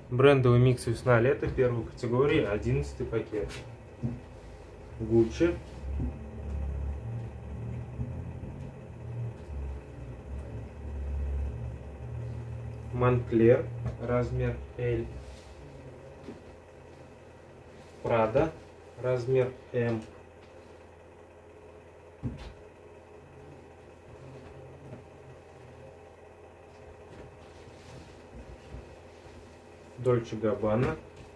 Брендовый микс весна-лето первой категории, 11 пакет. Гуччи. Монклер, размер L. Прада, размер M. Дольче Габбана.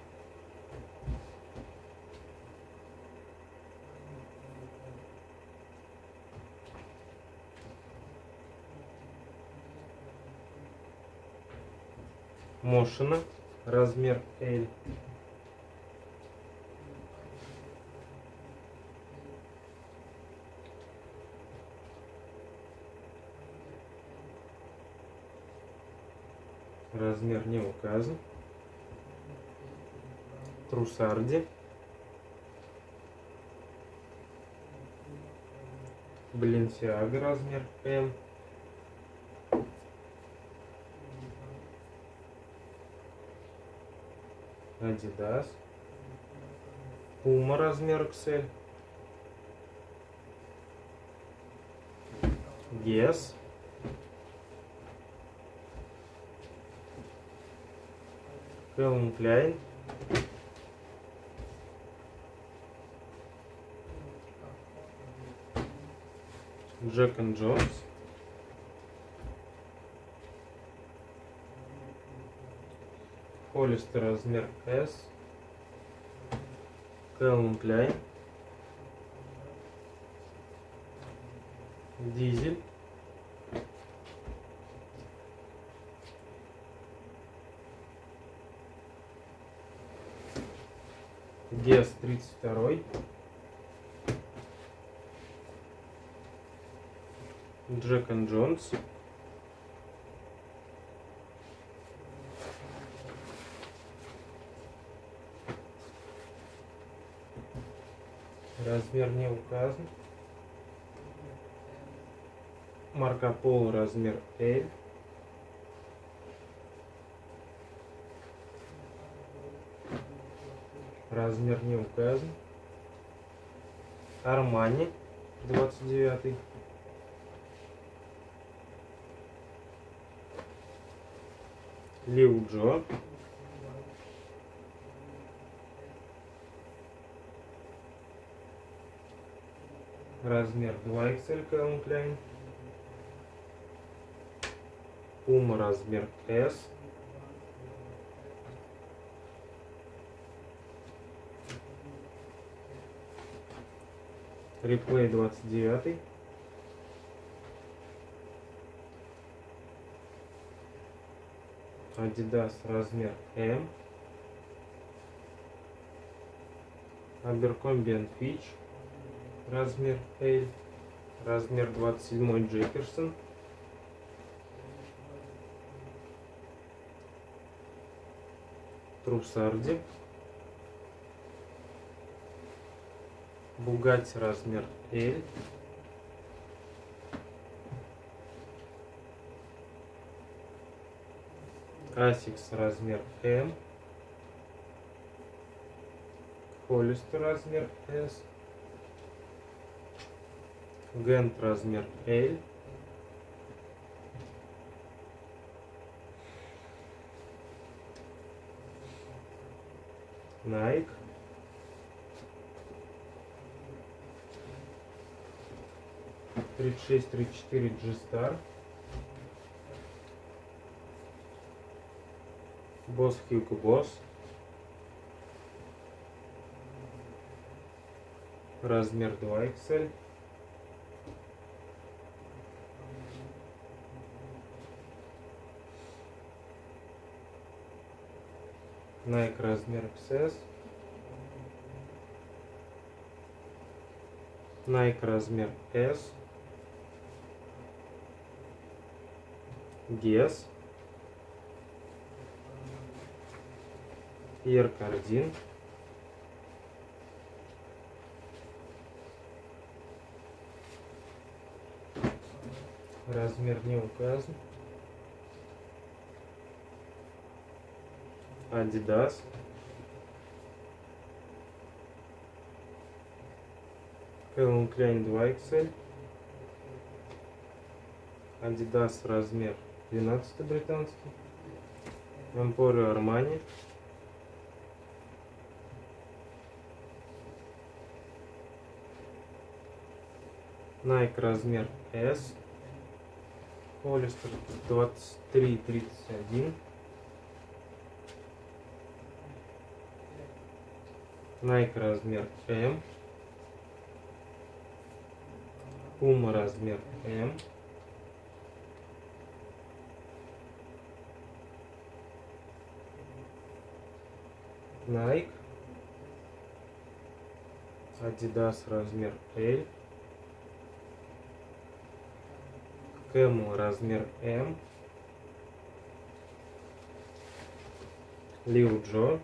Мошена, размер L. Размер не указан. Трусарди. Баленсиага, размер M. Адидас. Пума, размер XL. Гесс. Кэлвин Кляйн. Джек энд Джонс. Холлистер, размер S. Кэлвин Кляйн. Дизель. Гесс 32. Джек энд Джонс. Размер не указан. Марко Поло, размер L. Размер не указан. Армани 29. Лил Джо. Размер 2XL Calvin Klein. Puma, размер S. Реплей 29. Adidas, размер M. Abercrombie & Fitch, размер L. Размер 27 Джефферсон. Трусарди. Бугатти, размер L. Asics, размер M. Холлистер, размер S. Гент, размер L. Nike. Тридцать 34 G-Star. Boss Hugo Boss. Размер 2XL. Nike, размер XS. Nike, размер S. Guess. Пьер Кардин. Размер не указан. Adidas, Calvin Klein 2XL, Adidas размер 12 британский, Emporio Armani, Nike размер S, Hollister 23-31, Nike размер M, Puma размер M, Nike, Adidas размер L, Camel размер M, Lil Jon,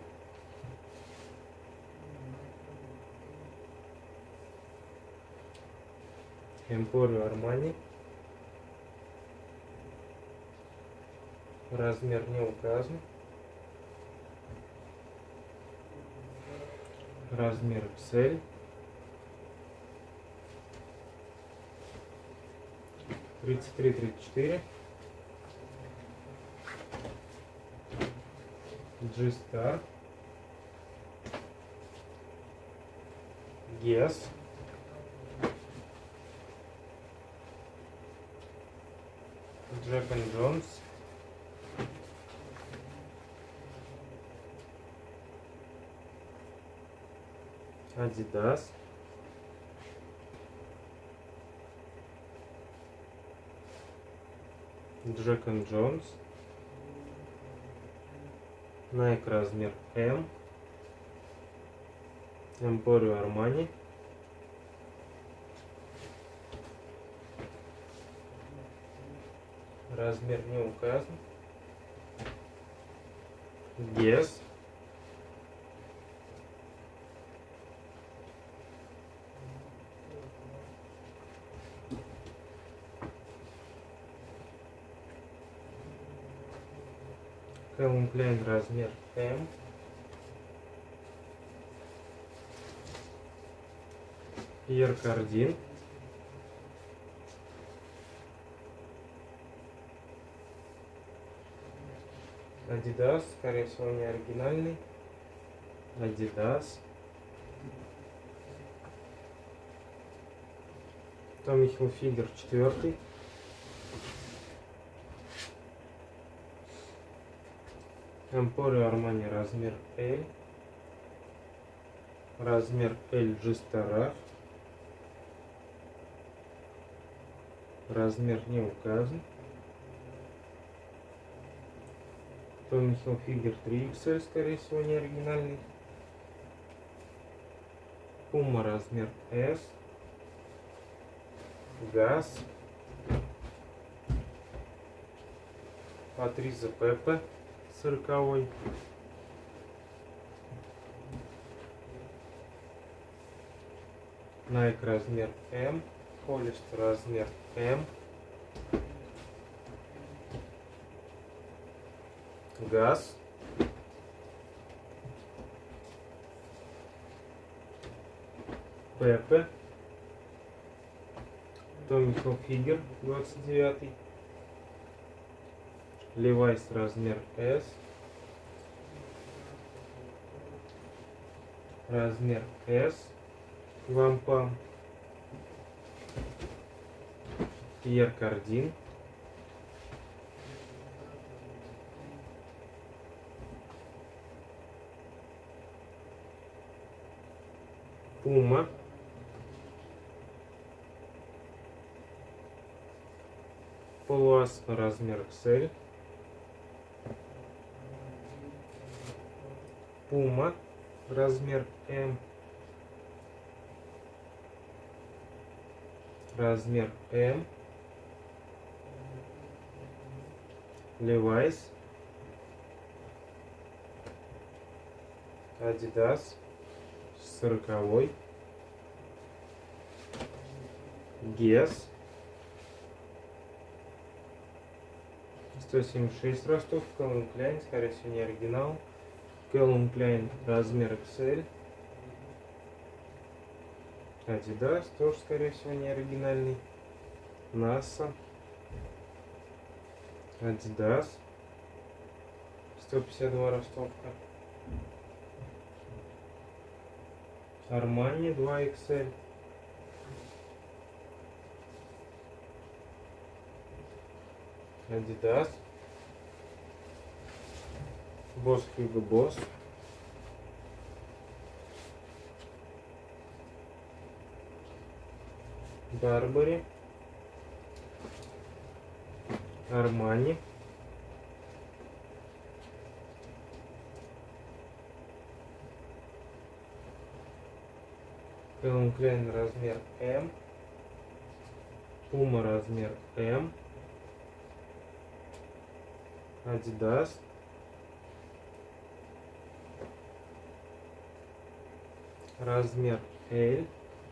Emporio Armani, размер не указан, размер XL, тридцать 33-34, G-Star, Guess, Jack and Jones, Adidas, Jack and Jones, Nike размер M, Emporio Armani, размер не указан, Guess, Calvin Klein размер M, Pierre Cardin, Adidas, скорее всего не оригинальный, Adidas, Tommy Hilfiger 4, Emporio Armani размер L, размер L G-Star, размер не указан, Tommy Hilfiger 3XL, скорее всего не оригинальный, Puma размер S, Газ, Патриза Пепе 40-й, Nike размер M, Hollister размер M, Газ, Пепе, Tommy Hilfiger 29, Levi's размер S, размер S, Вампам, Pierre Cardin, Puma, Полуаспа размер XL, Puma размер M, размер M, Levi's, Adidas 40-й, Guess 176 ростов, Calvin Klein, скорее всего не оригинал, Calvin Klein размер XL. Adidas, тоже, скорее всего, не оригинальный. NASA. Adidas. 152 ростовка. Armani 2XL. Adidas. Boss Hugo Boss. Burberry. Armani. Calvin Klein размер M. Puma размер M. Adidas. Размер L.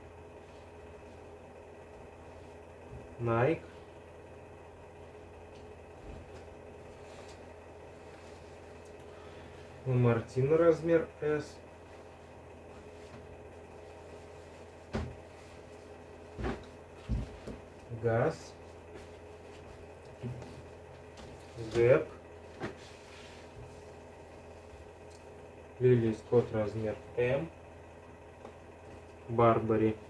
Nike. Мартина размер S. Газ. Гэп. Лили Скотт размер М. Барбари.